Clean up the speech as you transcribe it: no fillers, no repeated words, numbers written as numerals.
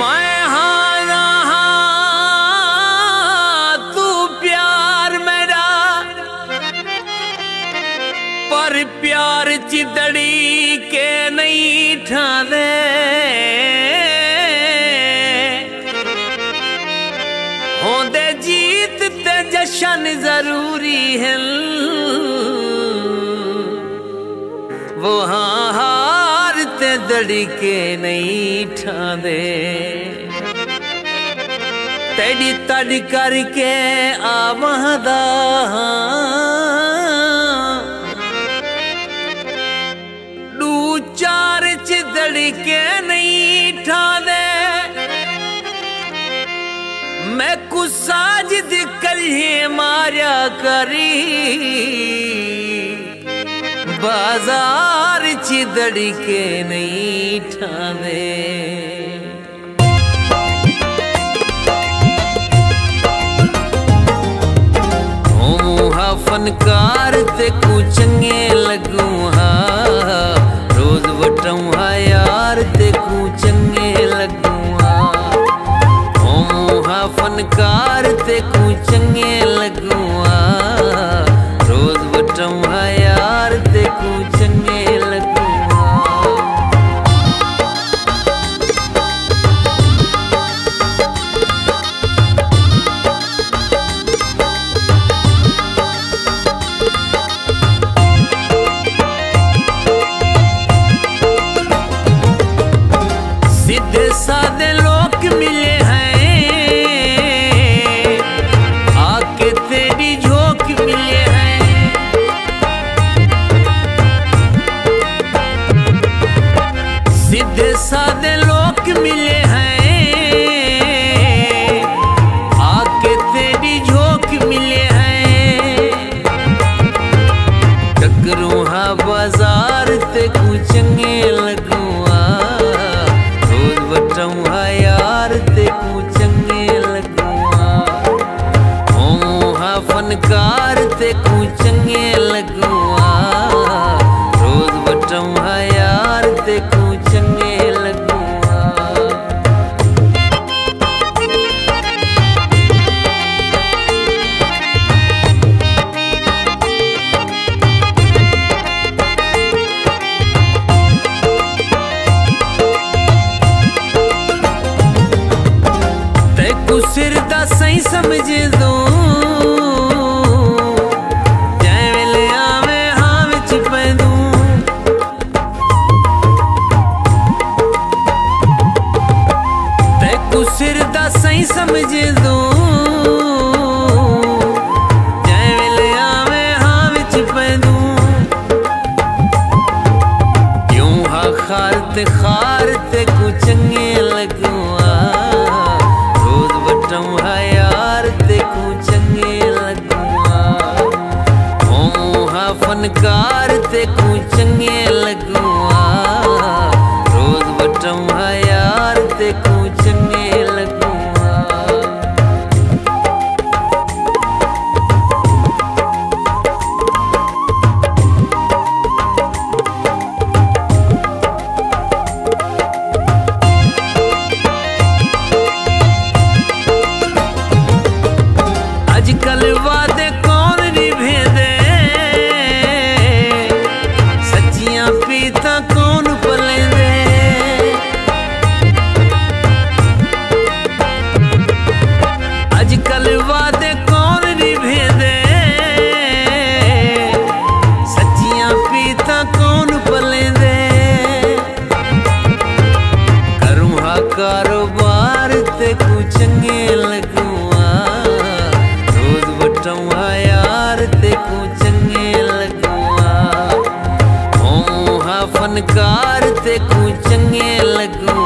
मैं हाँ रहा तू प्यार मेरा, पर प्यार चिदड़ी के नहीं ठाने। होंदे जीत ते जशन जरूरी है, वो हाँ हार ते दड़ी के नहीं ठांदे। तेरी तड़ करके आवादा दू चार चिदड़ी के नहीं ठांदे। मैं कुछ साजिद करिए मारा करी, बाजार चिदड़ी के नहीं ठाने। मुहा फनकार ते कु चंगे लगू हा, रोज वटूं हा यार ते कु चंगे लगू हा। मुहा फनकार ते कु चंगे लगू हा, रोज वटूं हा यार ते कु चंगे लगू हा। सीधे साधे लोग मिले हैं, आके तेरी झोंक मिले हैं। सीधे साधे लोग मिले हैं, आके तेरी झोंक मिले हैं। टकरू हाँ बाजार ते कु चंगे लगू हा, यार ते कु चंगे लगू हा। फनकार ते कु चंगे लगू हा, रोज वटूं हा यार ते कु चंगे लगू हा। सिर दा सही समझ दूं, जै वेले आवे हां विच पैंदूं। तैकू सिर दा सही समझ दूं, जै वेले आवे हां विच पैंदूं। यूं हा खार ते कु चंगे लगू हा, यार ते कु चंगे लगू हा। फनकार ते कु चंगे लगू हा, रोज वटूं हा यार ते कु चंगे लगू हा। आजकल वादे कौन निभेंदे, सच्चियां पीता कौन पलेंदे। आजकल वादे कौन निभेंदे, सच्चियां पीता कौन पलेंदे। करूं हा कारोबार ते कु चंगे लगू हा, यार ते कु चंगे लगू हा। फनकार ते कु चंगे लगू